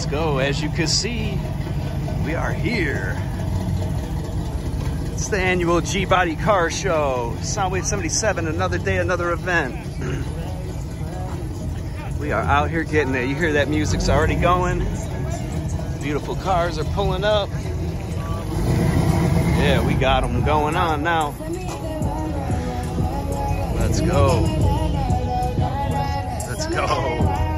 Let's go. As you can see, we are here. It's the annual G-Body Car Show. Soundwave 77, another day, another event. We are out here getting it. You hear that music's already going. Beautiful cars are pulling up. Yeah, we got them going on now. Let's go. Let's go.